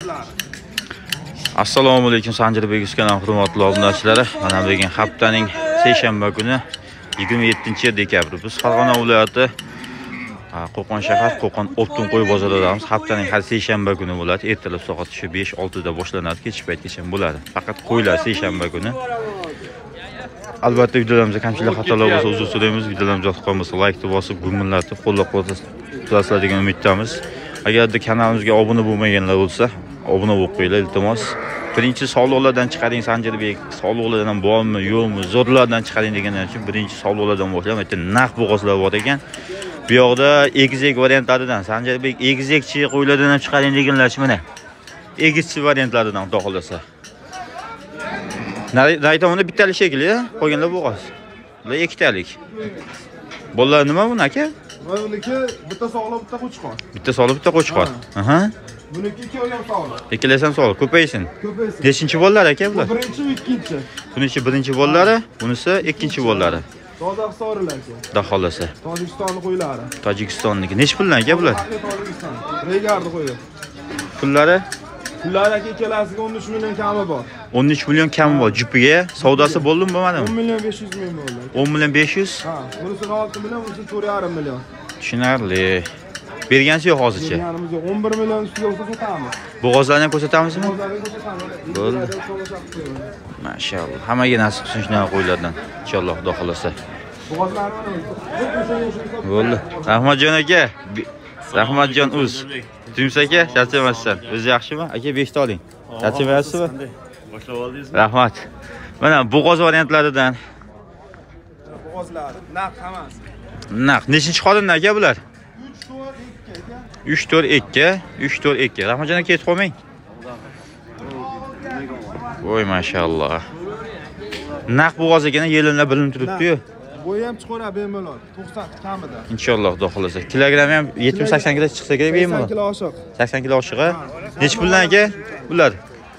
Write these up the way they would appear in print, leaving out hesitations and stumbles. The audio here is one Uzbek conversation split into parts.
Assalomu alaykum Sanjirbek kanal hurmatli obunachilar. Mana bugun haftaning seshanba kuni 27-dekabr biz Farg'ona viloyati Qo'qon shahar Qo'qon Optin qo'y bozoridamiz. Haftaning har seshanba kuni bo'ladi. Ertalab soat 5-6 da boshlanadi, kechki paytgacha bo'ladi. Faqat qo'ylar seshanba kuni. Albatta videolarimizda kamchilik xatolar bo'lsa uzr so'raymiz. Videolarimiz yoqib qolsa like bosib, gumillatib qo'llab-quvvatlasizlar degan umiddamiz. Agarda kanalimizga obuna bo'lmaganlar bo'lsa, obuna bo'lib qo'yinglar iltimos. Birinchi soliqlardan chiqaring Sanjirbek. Soliqlardan bormi, yo'qmi? Zo'rlardan chiqaring deganlar uchun birinchi soliqlardan boshlayman. Aytdi, naq bo'g'ozlar bor ekan. Bu yoqda egizak variantlaridan Sanjirbek egizakchi qo'ylardan ham chiqaring deganlar-chi mana. Egizchi variantlaridan xudo xolasa. Naytomda bittalik shekilli, qolganlar bo'g'oz. Bular ikkitalik. Bolalar nima bu aka? Buniki bitta sog'liq, bitta qo'chqor. Bitta sog'liq, bitta qo'chqor. Aha. Buniki ikkovlari sog'liq. Ikkalasi ham sog'liq, ko'paysin. Ko'paysin. Nechinchi bolalar aka bular? Birinchi, ikkinchi. Bunisi birinchi bolalari, bunisi ikkinchi bolalari. Qozog'istonliklar aka. Xudo xolasa. Tojikistonlik qo'ylari. Tojikistonniki. Nech puldan aka bular? Tojikiston. Regardi qo'ydi. Pullari? Pullari aka ikkalasiga 13 million kami bor. 13 million kami bor. Jupiga savdosi bo'ldimi, bo'lmadimi? 10 million 500 ming bo'ldi. 10 million 500? Ha, bunisi 6 million, bunisi 4,5 million. Tushunarli. Bergansiz yo'q hozircha. Berganimiz yo'q. 11 million ustiga bo'lsa sotamiz. Bo'g'ozlarni ham ko'rsatamizmi? Bo'g'ozlarni ko'rsatamiz. Bo'ldi. Mashalloh. Hammaga nasib qilsin shunaqa qo'ylardan. Inshaalloh xudo xolasa. Bo'ldi. Rahmatjon aka. Rahmatjon uz. Tumis aka, charchamasdan. O'zi yaxshimi? Aka 5 ta oling. Charchamayapsizmi? Boshlab oldingizmi? Rahmat. Mana bo'g'oz variantlaridan. Bo'g'ozlar, naq hammasi. Naq. Nechinchi xolindan aka bular? 3-4-2. 3-4-2. Rahmatjon aka ketib qolmang. Voy mashalloh. Naq bo'g'oz ekan, yelinlar bilinib turibdi-yu. Bo'yi ham chiqarib bemalol. 90 kamida. Inshaalloh xudo xolasa. Kilogrammi ham 70-80 kilo chiqsa kerak bemalol. 80 kilo oshiq. 80 kilo oshiq-a? Nech puldan aka? Bular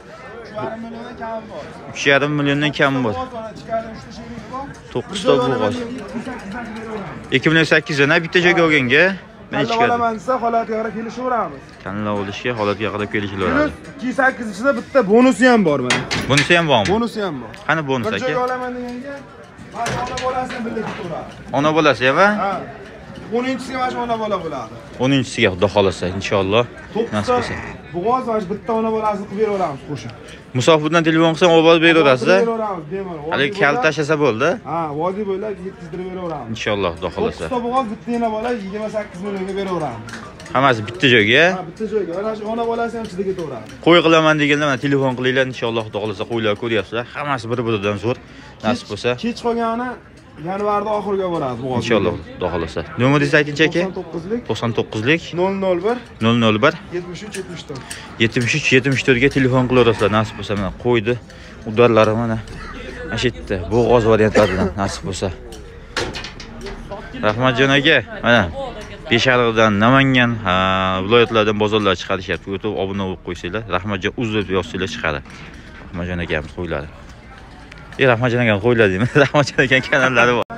3,5 milliondan kami bor. 3,5 milliondan kam bor. 9 ta bo'g'oz. 2800 dan bitta joyga olganga men chiqadi. Olaman desa holatiga qarab kelishaveramiz. Tanlov olishga holatiga qarab kelishaveradi. 28 ichida bitta bonusi ham bor mana. Bunisi ham bormi? Bonusi ham bor. Qani bonus Bir aka? joyga olaman deganga mana ona bolasini birga tutaveradi. Ona bolasi ham? Ha. 10-siga mana ona bola bo'ladi. 10-siga xudo xolasa inshaalloh. Nasib qilsa. Bo'g'oz mana bitta ona bolasini qilib beraveramiz qo'shib. Musofirdan telefon qilsam olib beraverasiz-a? Beraveramiz, bemalol. Hali kal tashlasa bo'ldi. Ha, vodiy bo'ylab yetkazdirib beraveramiz. Inshaalloh xudo xolasa. 9 ta bo'g'oz bitta yana bola 28 millionga beraveramiz. Hammasi bitta joyga. Ha, bitta joyga. Mana shu ona bolasi ham ichida ketaveradi. Qo'y qilaman deganda mana telefon qilinglar inshaalloh xudo xolasa qo'ylar ko'ryapsizlar. Hammasi bir-biridan zo'r. Nasib bo'lsa. Kech qolgani yanvarda oxiriga boradi bo'g'oz. Inshaalloh xudo xolasa. Nomeringizni aytingchi aka? 99lik 001 001 73 74. 73 ga telefon qilaverasizlar. Nasib bo'lsa mana qo'ydi. Udarlari mana shu yerda bo'g'oz variantlaridan nasib bo'lsa. Rahmatjon aka, mana Peshariqdan, Namangan viloyatlardan bozorlar chiqarishyapti. O'tib obuna bo'lib qo'ysanglar, Rahmatjon uzib yozsanglar chiqadi. Rahmatjon akamiz qo'ylari. Rahmatjon akam qo'ylar deyman. Rahmatjon akam kanallari bor.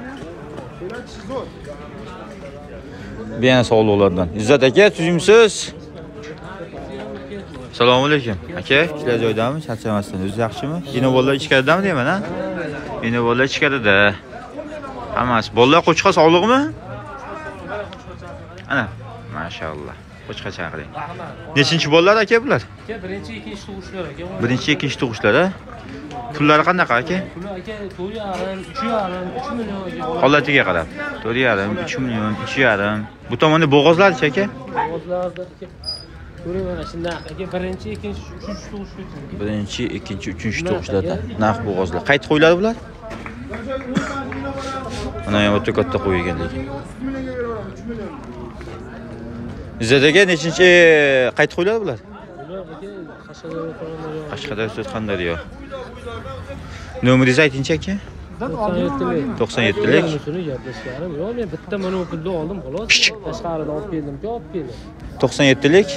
Bu yana sog'liqlardan. Izzat aka, tuzimsiz. Assalomu alaykum. Aka, ishlar joydami? Charchamasdan. O'zi yaxshimi? Yeni bolalar ichkaridami deyman, ha? Yeni bolalar ichkarida. Hammasi. Bolalar qo'chqa sog'liqmi? Ana, mashalloh. Qo'chqa chaqiring. Nechinchi bolalar aka bular? Birinchi, ikkinchi tug'ishlar aka. Birinchi, ikkinchi tug'ishlar, ha? Pullari qanaqa aka? Puli aka 4,5, 3,5, 3 million aka. Holatiga qarab. 4,5, 3 million, 3,5. Bu tomonda bo'g'ozlar-chi aka? Bo'g'ozlarda aka. Ko'ring mana shunday aka birinchi, ikkinchi, uchinchi tug'ishlar. Birinchi, ikkinchi, uchinchi tug'ishlarda naq bo'g'ozlar. Qayta qo'ylari bular? Mana ham o'ta katta qo'y ekan lekin. Izzadaga nechinchi qayta qo'ylari bular? Bular aka Qashqadaryo Surxondaryo. Nomeringizni aytingchi aka? 97lik. 97lik. Yo'q, men bitta mana bu pulni oldim, xolos. Tashqaridan olib keldim-ku, olib keldim. 97lik.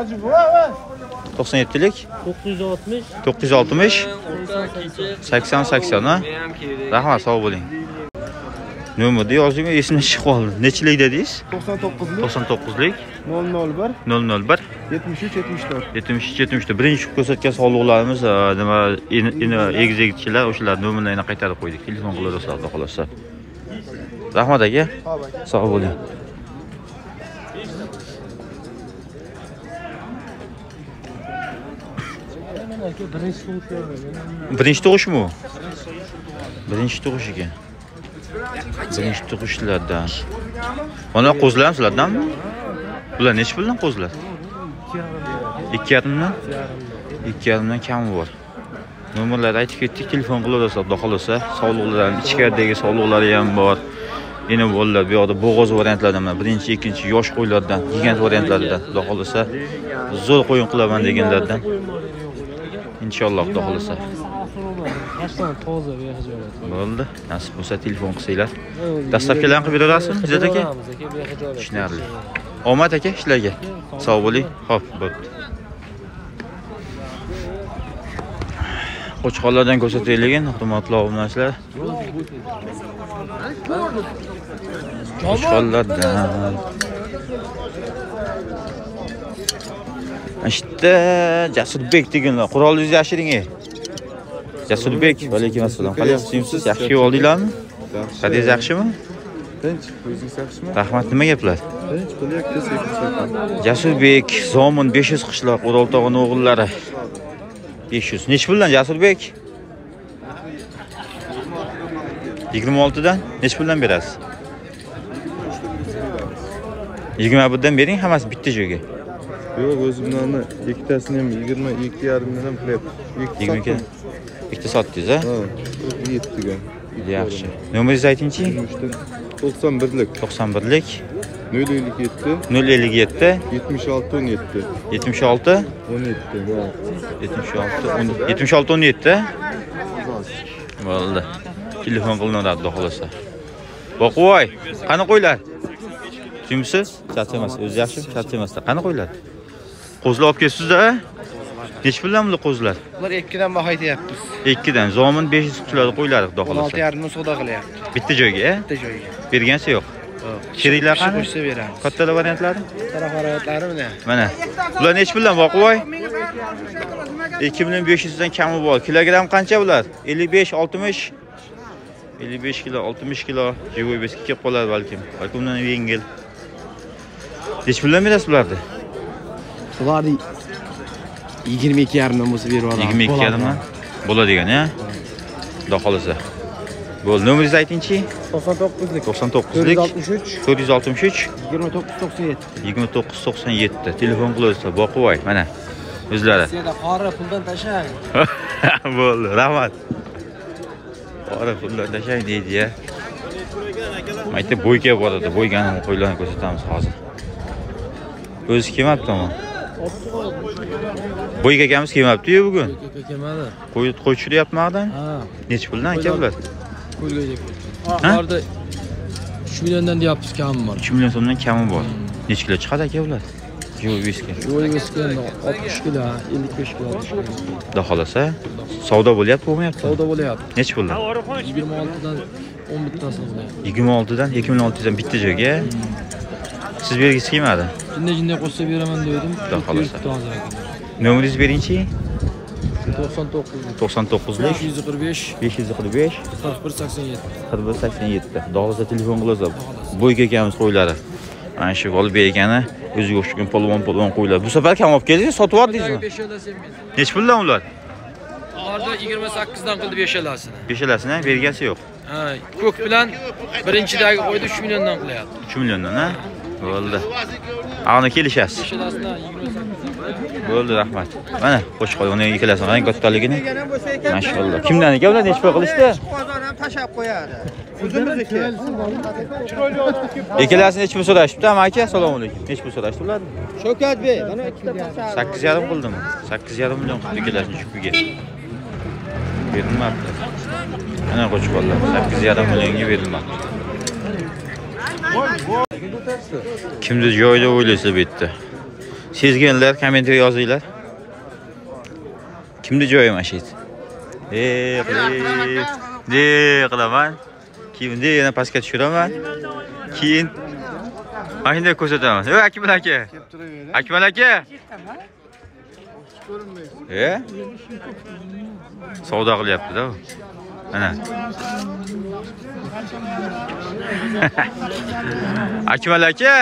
97lik. 960 960 80 ha? Rahmat, sog' bo'ling. Nomerni yozing, esimdan chiqib qoldi. Nechilik dedingiz? 99lik 99lik 001 001 73-74. 73-74. Birinchi ko'rsatgan sog'liqlarimiz nima egizakchilar o'shalar nomerlarini qaytarib qo'ydik. Telefon qilaverasizlar, xudo xolasa. Rahmat aka. Sog' bo'ling. Birinchi tug'ishmi? Birinchi tug'ish ekan. Birinchi tug'ishlardan. Mana qo'zlar ham sizlardanmi? Bular necha puldan qo'zlar? 2,5 dan? 2,5 dan kami bor. Nomerlarni aytib ketdik, telefon qilaverasiz, xudo xolasa. Sog'liqlarning ichkaridagi sog'liqlari ham bor. Yana bolalar bu yoqda bo'g'oz variantlardan, mana birinchi, ikkinchi yosh qo'ylardan, gigant variantlaridan, xudo xolasa, zo'r qo'yin qilaman deganlardan. İnşallah xudo xolasa. Bo'ldi. Nasib bo'lsa telefon qilsanglar. Dastavkalarni qilib berasizmi, Izzat aka? Tushunarli. Omad aka ishlarga. Sog' bo'ling. Xo'p, bo'pti. Qo'chqonlardan ko'rsataylik, hurmatli obunachilar. Qo'chqonlardan. İşte Jasurbek deganlar. Qurolingizni yashiring. Jasurbek, alaykum assalom. Qalayapsizsiz? Yaxshi oldinglarmi? Qadingiz yaxshimi? Tinch, o'zingiz yaxshimi? Rahmat, nima gaplar? Tinch, qilyapti, sekin-sekin. Jasurbek, Zomin 500 qishloq, O'roltog'ning o'g'illari. 500. Nech puldan Jasurbek? 26 dan. Nech puldan berasiz? 21 dan bering, hammasi bitta joyga. Yo'q, o'zimdan ikkitasini ham 22,5 dan qilyapti. 22. Bitta sotdingiz, ha? Ha, 7 ga. Yaxshi. Nomeringizni aytingchi? 91lik. 91lik 057 057 76 17. 76 17. 76 17. Bo'ldi. Telefon qilinadi, xudo xolasa. Boqvoy, qani qo'ylar? Kimsiz? Charchamas, o'zi yaxshi, charchamasda. Qani qo'ylar? Qo'zlar olib kelibsiz-da? Nech puldan bular qo'zlar? Ular 2 dan baho aytyapmiz. 2 dan. Zomin 500 qishlar qo'ylari, xudo xolasa. 16,5 dan savdo qilyapti. Bitta joyga, Bitta joyga. bergancha yo'q. Sheriklar qani? Qo'shsa beramiz. Kattalar variantlari? Taraf variantlari mana. Mana. Bular nech puldan boqvoy? 2500 dan kami bor. Kilogram qancha bular? 55, 60. 55 kilo, 60 kilo. Jigoy beski kelib qolar balkim. Balki undan yengil. Nech puldan berasiz bularni? Ularni 22,5 dan bo'lsa berib olamiz. 22,5 dan bo'ladigan, ha? Xudo xolasa. Bo'l, nomeringizni aytingchi? 99lik. 99lik 463 2997. 2997. Telefon qilaversa, boqvoy, mana. O'zlari. Sizda qora puldan tashlang. Bo'ldi, rahmat. Qora puldan tashlang deydi-ya. Mayta bo'yga boradi, bo'ygani qo'ylarni ko'rsatamiz hozir. O'zi kelmabdi ama. Bo'yga akamiz kelmabdi-yu bugun. Kelmadi. Qo'y tushiryapti maqdan. Ha. Nech puldan aka bular? Qo'ygajak. Ularda 3 milliondan deyapmiz kami bor. 3 million so'mdan kami bor. Nech kilo chiqadi aka ular? Yo'q, viski. Yo'l besgan 60 kilo, 55 kilo. Xudo xolasa, savdo bo'lyapti, bo'lmayapti? Savdo bo'lyapti. Nech puldan? 26 dan 10 bittasini qilyapti. 26 dan 2600 dan bitta joyga. Siz bergisi kelmadi. Jinday qo'shsa beraman dedim. Xudo xolasa. Nomeringizni beringchi? 99 99lik 545 545 4187. 4187. Dog'izda telefon qilasiz. Bo'yga akamiz qo'ylari. Mana shu olib bergani o'ziga o'xshagan polvon qo'ylar. Bu safar kam olib keldingiz, sotib yordingizmi? 5 yo'lasi men. Nech puldan ular? Ularda 28 dan qildi 5 yo'lasini. Beshalasini bergasi yo'q. Ha, ko'k bilan birinchidagi qo'ydi 3 milliondan qilyapti. 3 milliondan, ha? Bo'ldi. Ana kelishasiz. 5 yo'lasidan 28. Bo'ldi, rahmat. Mana qo'shib qo'y, uning ikkalasini qarang kattaligini. Mashallah. Kimdan aka ular nech pul qilishdi? Qozon ham tashab qo'yadi. O'zimizniki. Ikkalasini nech pul so'rashibdi, aka? Assalomu alaykum. Nech pul so'rashdi ularni? Shavkatbek, mana ikkita tashab. 8,5 qildimi? 8,5 million qildi ikkalasini chupiga. Berilmabdi. Ana qo'chqonlar 8,5 millionga berilmabdi. Kimdir joyida o'ylaysa bu yerda. Sezganlar kommentariya yozinglar. Kimdir joyi mana shu yerda. Qilaman. Kimdir yana pastga tushiraman. Keyin mana shunday ko'rsataman. Ey Akmal aka. Akmal aka. Savdo qilyapti-da u. Mana. Akmal aka.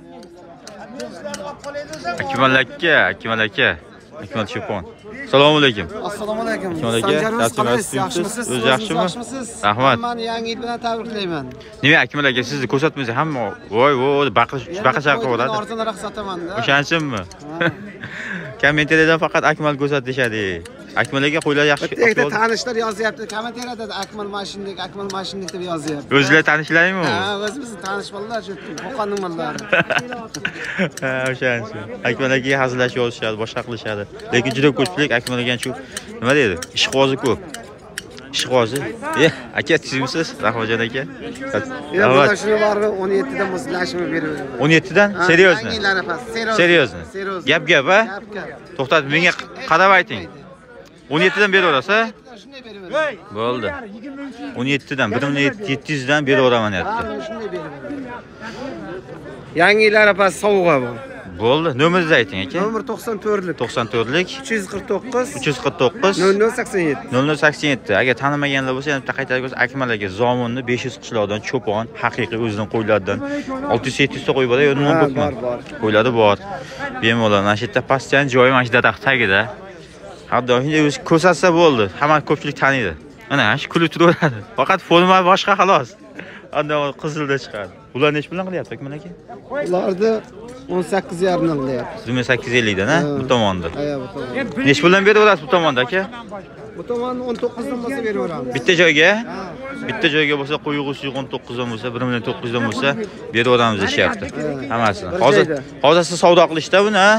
Akmal Chopon. Assalomu alaykum. Assalomu alaykum. Akmal aka, yaxshimisiz? O'zi yaxshimi? Rahmat. Meni yangi yil bilan tabriklayman. Nima Akmal aka, sizni ko'rsatmasa hamma voy baqa-chaqa qiladi. Arzonroq sotaman-da. O'shanchinmi? Kommentariyada faqat Akmal ko'rsatishadi. Akmal aka qo'ylar yaxshi. Bitta tanishlar yozyapti. Kommentariyada Akmal mashinnik deb yozyapti. O'zingizlar tanishlarmi? Ha, o'zimiz tanish bolalar shu Qo'qonning bolalari. Ha, o'shanchi. Akmal aka hazillashib olishadi, boshqa qilishadi. Lekin juda ko'pchilik Akmal aka shu nima deydi? Ishqozi ko'p. Ishqozi. Aka sizmisiz? Rahmatjon aka. Yo'q, shuni baribir 17 dan moslashimni beraveradi. 17 dan? Seriozmi? Seriozmi? Gap-gap, ha? To'xtatib, menga qarab ayting. 17 dan beraverasiz, ha? Shunday beraveradi. Bo'ldi. 17 dan 1.700 dan beraveraman deyapti. Shunday beraveradi. Yangi yil arafasi sovg'a bu. Bo'ldi. Nomeringizni ayting aka. Nomer 94lik. 94lik 349 349 0087. 0087. Agar tanimaganlar bo'lsa, yana bitta qaytarib ko'rsa, Akmal aka Zomunni 500 qishloqdan cho'pon, haqiqiy o'zining qo'ylaridan 600-700 ta qo'y bor, yo'q nima ko'pmi? Qo'ylari bor. Bemalol mana shu yerda pastdan joyi mana shu daraxt tagida. Hadda endi o'zi ko'rsatsa bo'ldi. Hamma ko'pchilik taniydi. Mana shu kulib turaveradi. Faqat forma boshqa xolos. Anda qizilda chiqadi. Ular nech bilan qilyapti Akmal aka? Ularni 18,5 dan qilyapti. 2850 dan, ha? Bu tomonda. Ha, bu tomon. Nech bilan beraverasiz bu tomonda aka? Bu tomon 19 dan bo'lsa beraveramiz. Bitta joyga? Bitta joyga bo'lsa qo'yug'isi 19 dan bo'lsa, 1.900 dan bo'lsa beraveramiz deyapti. Hammasini. Hozir siz savdo qilishda buni, ha?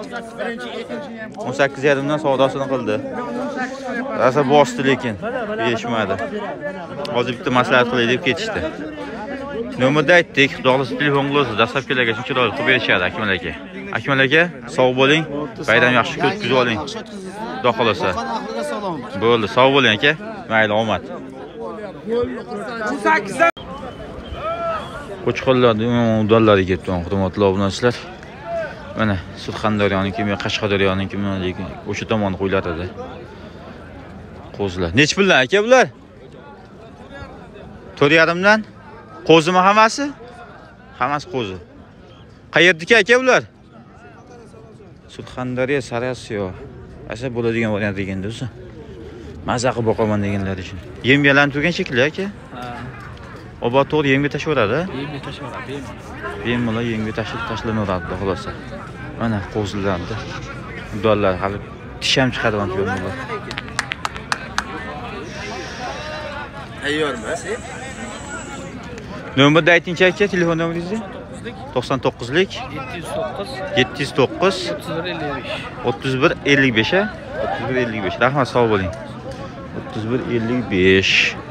18,5 dan savdosini qildi. Rasa bosdi lekin berishmadi. Hozir bitta maslahat qilay deb ketishdi. Nomerda aytdik, xudoxolasa telefoningizda dastlabkilarga shuncha chiroyli qilib berishadi Akmal aka. Akmal aka, sog' bo'ling. Bayram yaxshi o'tkazib oling. Xudo xolasa. Bo'ldi, sog' bo'ling aka. Mayli, omad. Qo'chqonlarni udallari ketdi, hurmatli obunachilar. Mana Surxondaryoning men Qashqadaryoning lekin o'sha tomon qo'yiladi. Qo'zlar. Nech pullar aka bular? 4,5 dan. Qo'zimi hammasi? Hammasi qo'zi. Qayerdiki aka bular? Surxondaryo, Sarasiyo. Asa bo'ladigan variant deganda o'zi. Maza qilib boqaman deganlar uchun. Yem-yalan turgan shekilli aka? Ha. Oba to'g'ri yemga tashaveradi? Yemga tashaveradi. Bemalol yemga tashlanaveradi xolos. Mana qo'zilarni. Dollar hali tish ham chiqadi mana shu yerda. Tayyormas? Nomerni aytingchi aka, telefon nomeringizni? 99lik 709 3155 ha? 3155. Rahmat, sog' bo'ling. 3155.